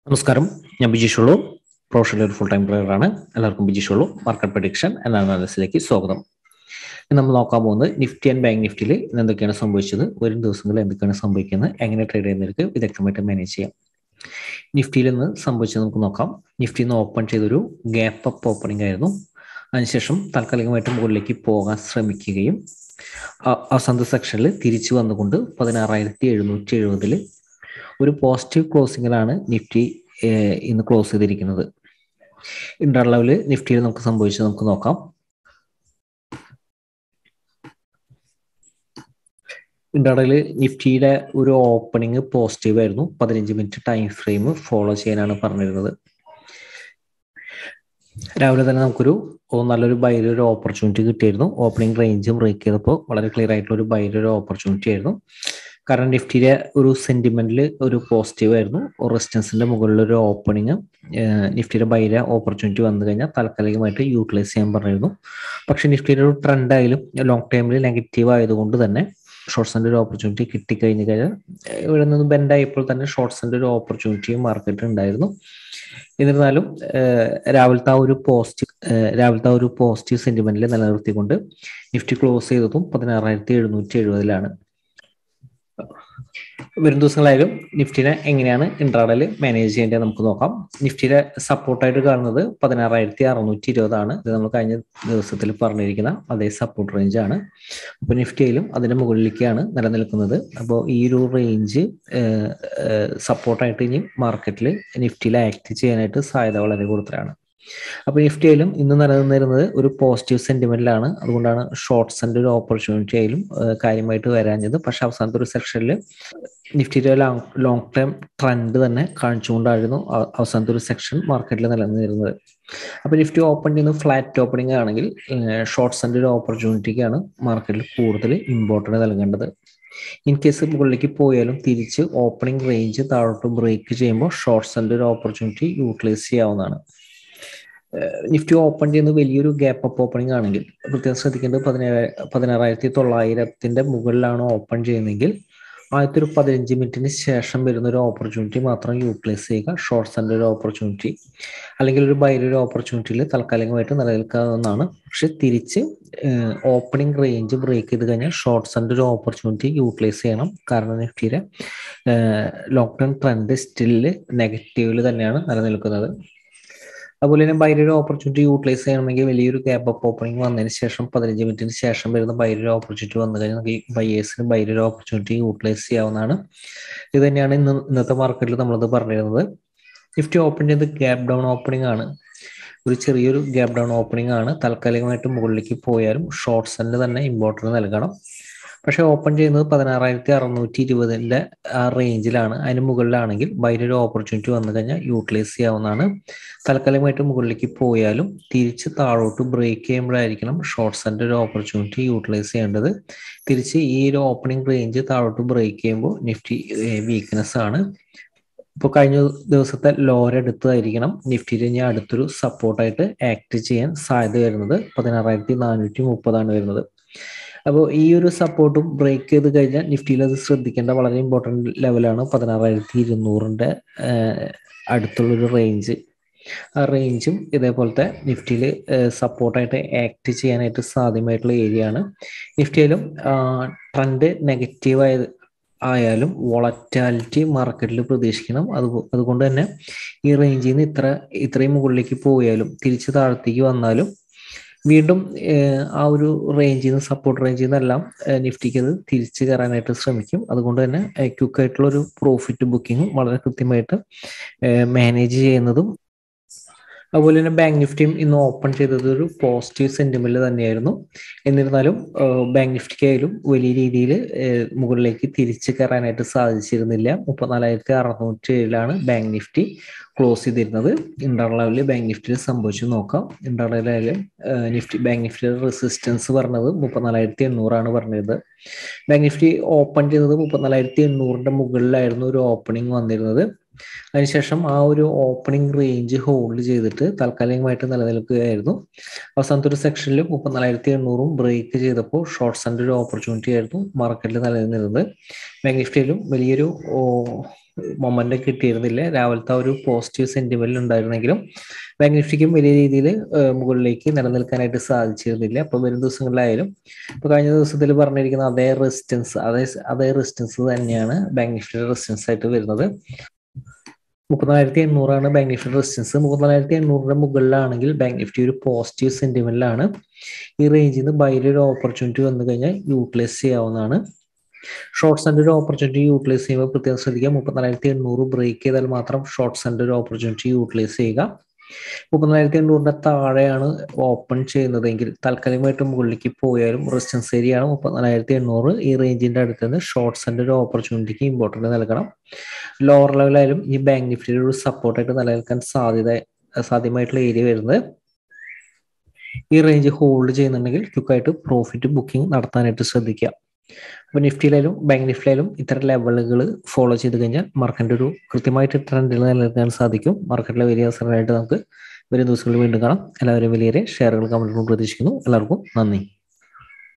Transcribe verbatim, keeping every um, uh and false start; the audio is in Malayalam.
നമസ്കാരം, ഞാൻ ബിജിഷുള്ളു, പ്രൊഫഷണൽ ഒരു ഫുൾ ടൈം പ്ലെയറാണ്. എല്ലാവർക്കും ബിജിഷുള്ളു മാർക്കറ്റ് പ്രഡിക്ഷൻ എന്ന അനാലിസിലേക്ക് സ്വാഗതം. ഇന്ന് നമ്മൾ നോക്കാൻ പോകുന്നത് നിഫ്റ്റി ആൻഡ് ബാങ്ക് നിഫ്റ്റിയിൽ ഇന്ന് എന്തൊക്കെയാണ് സംഭവിച്ചത്, വരും ദിവസങ്ങളിൽ എന്തൊക്കെയാണ് സംഭവിക്കുന്നത്, എങ്ങനെ ട്രേഡ് ചെയ്യുന്നവർക്ക് വിദഗ്ധമായിട്ട് മാനേജ് ചെയ്യാം. നിഫ്റ്റിയിൽ നിന്ന് സംഭവിച്ചത് നമുക്ക് നോക്കാം. നിഫ്റ്റി നിന്ന് ഓപ്പൺ ചെയ്തൊരു ഗ്യാപ്പ് അപ്പ് ഓപ്പണിംഗ് ആയിരുന്നു. അതിനുശേഷം താൽക്കാലികമായിട്ട് മുകളിലേക്ക് പോകാൻ ശ്രമിക്കുകയും അവസാനത്തെ സെക്ഷനിൽ തിരിച്ചു വന്നുകൊണ്ട് പതിനാറായിരത്തി എഴുന്നൂറ്റി എഴുപതിൽ ഒരു പോസിറ്റീവ് ക്ലോസിങ്ങിലാണ് നിഫ്റ്റി ഇന്ന് ക്ലോസ് ചെയ്തിരിക്കുന്നത്. ഇന്റർ ലെവല് നിഫ്റ്റിയിൽ നമുക്ക് സംഭവിച്ചത് നമുക്ക് നോക്കാം. ഇന്റർഡേയില് നിഫ്റ്റിയുടെ ഒരു ഓപ്പണിംഗ് പോസിറ്റീവ് ആയിരുന്നു. പതിനഞ്ച് മിനിറ്റ് ടൈം ഫ്രെയിം ഫോളോ ചെയ്യാനാണ് പറഞ്ഞിരുന്നത്. രാവിലെ തന്നെ നമുക്കൊരു നല്ലൊരു ബൈയിൽ ഒരു ഓപ്പർച്യൂണിറ്റി കിട്ടിയിരുന്നു. ഓപ്പണിംഗ് റേഞ്ച് ബ്രേക്ക് ചെയ്തപ്പോൾ വളരെ ക്ലിയർ ആയിട്ടുള്ള ഒരു ബൈയിൽ ഒരു ഓപ്പർച്യൂണിറ്റി ആയിരുന്നു. കാരണം നിഫ്റ്റിയിലെ ഒരു സെന്റിമെന്റിൽ ഒരു പോസിറ്റീവ് ആയിരുന്നു. റെസിസ്റ്റൻസിന്റെ മുകളിലൊരു ഓപ്പണിങ് നിഫ്റ്റിയുടെ ബൈയിലെ ഓപ്പർച്യൂണിറ്റി വന്നു കഴിഞ്ഞാൽ താൽക്കാലികമായിട്ട് യൂട്ടിലൈസ് ചെയ്യാൻ പറഞ്ഞിരുന്നു. പക്ഷെ നിഫ്റ്റിയുടെ ഒരു ട്രെൻഡ് ആയാലും ലോങ് ടൈമിൽ നെഗറ്റീവ് ആയതുകൊണ്ട് തന്നെ ഷോർട്ട്സിന്റെ ഒരു ഓപ്പർച്യൂണിറ്റി കിട്ടിക്കഴിഞ്ഞു കഴിഞ്ഞാൽ ഇവിടെ നിന്ന് ബെൻഡ് ആയപ്പോൾ തന്നെ ഷോർട്ട്സിന്റെ ഒരു ഓപ്പർച്യൂണിറ്റിയും മാർക്കറ്റിൽ ഉണ്ടായിരുന്നു. എന്നിരുന്നാലും രാവിലത്തെ ആ ഒരു പോസിറ്റീവ് രാവിലത്തെ ആ ഒരു പോസിറ്റീവ് സെന്റിമെന്റിൽ നിലനിർത്തിക്കൊണ്ട് നിഫ്റ്റി ക്ലോസ് ചെയ്തതും പതിനാറായിരത്തി എഴുന്നൂറ്റി എഴുപതിലാണ്. വരും ദിവസങ്ങളായാലും നിഫ്റ്റിനെ എങ്ങനെയാണ് ഇൻട്രാഡേയിൽ മാനേജ് ചെയ്യേണ്ടത് നമുക്ക് നോക്കാം. നിഫ്റ്റിയുടെ സപ്പോർട്ടായിട്ട് കാണുന്നത് പതിനാറായിരത്തി അറുന്നൂറ്റി ഇരുപതാണ്. ഇത് നമ്മൾ കഴിഞ്ഞ ദിവസത്തിൽ പറഞ്ഞിരിക്കുന്ന അതേ സപ്പോർട്ട് റേഞ്ച് ആണ്. അപ്പോൾ നിഫ്റ്റിയിലും അതിന്റെ മുകളിലേക്കാണ് നിലനിൽക്കുന്നത്. അപ്പോൾ ഈ ഒരു റേഞ്ച് സപ്പോർട്ടായിട്ട് ഇനി മാർക്കറ്റിൽ നിഫ്റ്റിയിൽ ആക്ട് ചെയ്യാനായിട്ട് സാധ്യത വളരെ കൂടുതലാണ്. അപ്പോൾ നിഫ്റ്റിയിലും ഇന്ന് നിലനിന്നിരുന്നത് ഒരു പോസിറ്റീവ് സെന്റിമെന്റിലാണ്. അതുകൊണ്ടാണ് ഷോർട്ട്സിന്റെ ഒരു ഓപ്പർച്യൂണിറ്റി ആയാലും കാര്യമായിട്ട് വരാഞ്ഞത്. പക്ഷെ അവസാനത്തെ ഒരു സെക്ഷനിൽ നിഫ്റ്റിയുടെ ലോങ് ലോങ് ടൈം ട്രെൻഡ് തന്നെ കാണിച്ചുകൊണ്ടായിരുന്നു അവസാനത്തെ ഒരു സെക്ഷൻ മാർക്കറ്റിൽ നിലനിന്നിരുന്നത്. അപ്പോൾ നിഫ്റ്റി ഓപ്പൺ ചെയ്യുന്ന ഫ്ലാറ്റ് ഓപ്പണിംഗ് ആണെങ്കിൽ ഷോർട്ട്സിന്റെ ഒരു ഓപ്പർച്യൂണിറ്റിക്കാണ് മാർക്കറ്റിൽ കൂടുതൽ ഇമ്പോർട്ടൻസ് നൽകേണ്ടത്. ഇൻ കേസ് മുകളിലേക്ക് പോയാലും തിരിച്ച് ഓപ്പണിംഗ് റേഞ്ച് താഴോട്ട് ബ്രേക്ക് ചെയ്യുമ്പോൾ ഷോർട്ട്സിന്റെ ഒരു ഓപ്പർച്യൂണിറ്റി യൂട്ടിലൈസ് ചെയ്യാവുന്നതാണ്. നിഫ്റ്റി ഓപ്പൺ ചെയ്യുന്നത് വലിയൊരു ഗ്യാപ്പ് അപ്പ് ഓപ്പണിംഗ് ആണെങ്കിൽ പ്രത്യേകം ശ്രദ്ധിക്കേണ്ടത് പതിനേഴ് പതിനാറായിരത്തി തൊള്ളായിരത്തിന്റെ മുകളിലാണ് ഓപ്പൺ ചെയ്യുന്നതെങ്കിൽ ആദ്യത്തെ ഒരു പതിനഞ്ച് മിനിറ്റിന് ശേഷം വരുന്ന ഒരു ഓപ്പർച്യൂണിറ്റി മാത്രം യൂട്ടിലൈസ് ചെയ്യുക. ഷോർട്ട്സിന്റെ ഒരു ഓപ്പർച്യൂണിറ്റി അല്ലെങ്കിൽ ഒരു ബൈയിൽ ഒരു ഓപ്പർച്യൂണിറ്റിയിൽ താൽക്കാലികമായിട്ട് നിലനിൽക്കാവുന്നതാണ്. പക്ഷെ തിരിച്ച് ഓപ്പണിംഗ് റേഞ്ച് ബ്രേക്ക് ചെയ്ത് കഴിഞ്ഞാൽ ഷോർട്ട്സിന്റെ ഒരു ഓപ്പർച്യൂണിറ്റി യൂട്ടിലൈസ് ചെയ്യണം. കാരണം നിഫ്റ്റിയുടെ ലോങ് ടേം ട്രെൻഡ് സ്റ്റില് നെഗറ്റീവിൽ തന്നെയാണ് നിലനിൽക്കുന്നത്. അതുപോലെ തന്നെ ബൈരൊരു ഓപ്പർച്യൂണിറ്റി യൂട്ടിലൈസ് ചെയ്യണമെങ്കിൽ വലിയൊരു ഗ്യാപ്പ് അപ്പ് ഓപ്പണിംഗ് വന്നതിന് ശേഷം പതിനഞ്ച് മിനിറ്റിന് ശേഷം വരുന്ന ബൈരൊരു ഓപ്പർച്യൂണിറ്റി വന്നു കഴിഞ്ഞാൽ നമുക്ക് ഈ ബയേഴ്സിന് ബൈരൊരു ഓപ്പർച്യൂണിറ്റി യൂട്ടിലൈസ് ചെയ്യാവുന്നതാണ്. ഇത് തന്നെയാണ് ഇന്ന് ഇന്നത്തെ മാർക്കറ്റിൽ നമ്മളത് പറഞ്ഞിരുന്നത്. നിഫ്റ്റി ഓപ്പൺ ചെയ്ത് ഗ്യാപ്പ് ഡൗൺ ഓപ്പണിംഗ് ആണ്. ഒരു ചെറിയൊരു ഗ്യാപ്പ് ഡൗൺ ഓപ്പണിംഗ് ആണ്. താൽക്കാലികമായിട്ട് മുകളിലേക്ക് പോയാലും ഷോർട്ട്സിന് തന്നെ ഇമ്പോർട്ടൻസ് നൽകണം. പക്ഷെ ഓപ്പൺ ചെയ്യുന്നത് പതിനാറായിരത്തി അറുന്നൂറ്റി ഇരുപതിന്റെ ആ റേഞ്ചിലാണ്. അതിന് മുകളിലാണെങ്കിൽ ബൈരൊരു ഓപ്പർച്യൂണിറ്റി വന്നു കഴിഞ്ഞാൽ യൂട്ടിലൈസ് ചെയ്യാവുന്നതാണ്. താൽക്കാലികമായിട്ട് മുകളിലേക്ക് പോയാലും തിരിച്ച് താഴോട്ട് ബ്രേക്ക് ചെയ്യുമ്പോഴായിരിക്കണം ഷോർട്ട്സിന്റെ ഒരു ഓപ്പർച്യൂണിറ്റി യൂട്ടിലൈസ് ചെയ്യേണ്ടത്. തിരിച്ച് ഈ ഒരു ഓപ്പണിംഗ് റേഞ്ച് താഴോട്ട് ബ്രേക്ക് ചെയ്യുമ്പോൾ നിഫ്റ്റി വീക്ക്നെസ് ആണ്. ഇപ്പോൾ കഴിഞ്ഞ ദിവസത്തെ ലോര എടുത്തതായിരിക്കണം നിഫ്റ്റിയിൽ ഇനി അടുത്തൊരു സപ്പോർട്ടായിട്ട് ആക്ട് ചെയ്യാൻ സാധ്യത വരുന്നത്. പതിനാറായിരത്തി നാനൂറ്റി മുപ്പതാണ് വരുന്നത്. അപ്പോൾ ഈ ഒരു സപ്പോർട്ടും ബ്രേക്ക് ചെയ്ത് കഴിഞ്ഞാൽ നിഫ്റ്റിയിൽ അത് ശ്രദ്ധിക്കേണ്ട വളരെ ഇമ്പോർട്ടൻറ്റ് ലെവലാണ് പതിനാറായിരത്തി ഇരുന്നൂറിൻ്റെ അടുത്തുള്ളൊരു റേഞ്ച്. ആ റേഞ്ചും ഇതേപോലത്തെ നിഫ്റ്റിയിൽ സപ്പോർട്ടായിട്ട് ആക്ട് ചെയ്യാനായിട്ട് സാധ്യമായിട്ടുള്ള ഏരിയ ആണ്. നിഫ്റ്റിയിലും ട്രെൻഡ് നെഗറ്റീവായ ആയാലും വോളറ്റാലിറ്റി മാർക്കറ്റിൽ പ്രതീക്ഷിക്കണം. അത് അതുകൊണ്ട് തന്നെ ഈ റേഞ്ചിൽ നിന്ന് ഇത്ര ഇത്രയും മുകളിലേക്ക് പോയാലും തിരിച്ച് താഴത്തേക്ക് വന്നാലും വീണ്ടും ആ ഒരു റേഞ്ചിൽ നിന്ന് സപ്പോർട്ട് റേഞ്ചിൽ നിന്നെല്ലാം നിഫ്റ്റിക്ക് അത് തിരിച്ചു കയറാനായിട്ട് ശ്രമിക്കും. അതുകൊണ്ട് തന്നെ ക്വിക്കായിട്ടുള്ള ഒരു പ്രോഫിറ്റ് ബുക്കിങ്ങും വളരെ കൃത്യമായിട്ട് മാനേജ് ചെയ്യുന്നതും. അതുപോലെ തന്നെ ബാങ്ക് നിഫ്റ്റിയും ഇന്ന് ഓപ്പൺ ചെയ്തത് ഒരു പോസിറ്റീവ് സെന്റിമെന്റ് തന്നെയായിരുന്നു. എന്നിരുന്നാലും ബാങ്ക് നിഫ്റ്റിക്കായാലും വലിയ രീതിയിൽ മുകളിലേക്ക് തിരിച്ചു കയറാനായിട്ട് സാധിച്ചിരുന്നില്ല. മുപ്പത്തിനാലായിരത്തി അറുന്നൂറ്റി ഏഴിലാണ് ബാങ്ക് നിഫ്റ്റി ക്ലോസ് ചെയ്തിരുന്നത്. ഇന്റർണൽ ലെവലിൽ ബാങ്ക് നിഫ്റ്റിയിൽ സംഭവിച്ചു നോക്കാം. ഇന്റർണൽ ലെവലിൽ നിഫ്റ്റി ബാങ്ക് നിഫ്റ്റിയുടെ റെസിസ്റ്റൻസ് പറഞ്ഞത് മുപ്പത്തിനാലായിരത്തി എണ്ണൂറാണ് പറഞ്ഞിരുന്നത്. ബാങ്ക് നിഫ്റ്റി ഓപ്പൺ ചെയ്തത് മുപ്പത്തിനാലായിരത്തി എണ്ണൂറിന്റെ മുകളിലായിരുന്നു ഒരു ഓപ്പണിംഗ് വന്നിരുന്നത്. അതിനുശേഷം ആ ഒരു ഓപ്പണിംഗ് റേഞ്ച് ഹോൾഡ് ചെയ്തിട്ട് താൽക്കാലികമായിട്ട് നിലനിൽക്കുകയായിരുന്നു. അവസാനത്തെ ഒരു സെക്ഷനിൽ മുപ്പത്തിനാലായിരത്തി എണ്ണൂറും ബ്രേക്ക് ചെയ്തപ്പോൾ ഷോർട്ട്സിൻ്റെ ഒരു ഓപ്പർച്യൂണിറ്റി ആയിരുന്നു മാർക്കറ്റിൽ നിലനിന്നിരുന്നത്. ബാങ്ക് നിഫ്റ്റിയിലും വലിയൊരു മൊമെന്റം കിട്ടിയിരുന്നില്ല. രാവിലത്തെ ഒരു പോസിറ്റീവ് സെന്റിമെന്റ് ഉണ്ടായിരുന്നെങ്കിലും ബാങ്ക് നിഫ്റ്റിക്കും വലിയ രീതിയിൽ മുകളിലേക്ക് നിലനിൽക്കാനായിട്ട് സാധിച്ചിരുന്നില്ല. അപ്പോൾ വരും ദിവസങ്ങളിലായാലും ഇപ്പോൾ കഴിഞ്ഞ ദിവസത്തിൽ പറഞ്ഞിരിക്കുന്ന അതേ റെസിസ്റ്റൻസ് അതേ അതേ റെസിസ്റ്റൻസ് തന്നെയാണ് ബാങ്ക് നിഫ്റ്റിയുടെ റെസിസ്റ്റൻസ് ആയിട്ട് വരുന്നത്. മുപ്പത്തിനാലായിരത്തി എണ്ണൂറാണ് ബാങ്ക് നിഫ്റ്റി റെസിസ്റ്റൻസ്. മുപ്പത്തിനാലായിരത്തി എണ്ണൂറിന്റെ മുകളിലാണെങ്കിൽ ബാങ്ക് നിഫ്റ്റി ഒരു പോസിറ്റീവ് സെന്റിമെന്റിലാണ്. ഈ റേഞ്ചിൽ നിന്ന് ബൈയിൽ ഒരു ഓപ്പർച്യൂണിറ്റി വന്നു കഴിഞ്ഞാൽ യൂട്ടിലൈസ് ചെയ്യാവുന്നതാണ്. ഷോർട്ട് സെന്റ് ഒരു ഓപ്പർച്യൂണിറ്റി യൂട്ടിലൈസ് ചെയ്യുമ്പോൾ പ്രത്യേകം ശ്രദ്ധിക്കുക. മുപ്പത്തിനാലായിരത്തി എണ്ണൂറ് ബ്രേക്ക് ചെയ്താൽ മാത്രം ഷോർട്ട് സെന്റ് ഒരു ഓപ്പർച്യൂണിറ്റി യൂട്ടിലൈസ് ചെയ്യുക. മുപ്പത്തിനായിരത്തി എണ്ണൂറിന്റെ താഴെയാണ് ഓപ്പൺ ചെയ്യുന്നതെങ്കിൽ താൽക്കാലികമായിട്ട് മുകളിലേക്ക് പോയാലും റെസിസ്റ്റൻസ് ഏരിയ ആണ് മുപ്പത്തിനാലായിരത്തി എണ്ണൂറ്. ഈ റേഞ്ചിന്റെ അടുത്ത് നിന്ന് ഷോർട്ട് സെന്റ് ഒരു ഓപ്പർച്യൂണിറ്റിക്ക് ഇമ്പോർട്ടൻറ്റ് നൽകണം. ലോവർ ലെവലായാലും ഈ ബാങ്ക് നിഫ്റ്റിയുടെ ഒരു സപ്പോർട്ടായിട്ട് നിലനിൽക്കാൻ സാധ്യത സാധ്യമായിട്ടുള്ള ഏരിയ വരുന്നത് ഈ റേഞ്ച് ഹോൾഡ് ചെയ്യുന്നുണ്ടെങ്കിൽ ക്വിക്കായിട്ട് പ്രോഫിറ്റ് ബുക്കിംഗ് നടത്താനായിട്ട് ശ്രദ്ധിക്കുക. അപ്പോൾ നിഫ്റ്റിയിലായാലും ബാങ്ക് നിഫ്റ്റിയിലായാലും ഇത്തരം ലെവലുകൾ ഫോളോ ചെയ്ത് കഴിഞ്ഞാൽ മാർക്കറ്റിന്റെ ഒരു കൃത്യമായിട്ട് ട്രെൻഡിൽ നിലനിൽക്കാൻ സാധിക്കും. മാർക്കറ്റിലെ വലിയ അവസരമായിട്ട് നമുക്ക് വരും ദിവസങ്ങളിൽ വീണ്ടും കാണാം. എല്ലാവരും വലിയ ഷെയറുകൾ കമന്റുകളും പ്രതീക്ഷിക്കുന്നു. എല്ലാവർക്കും നന്ദി.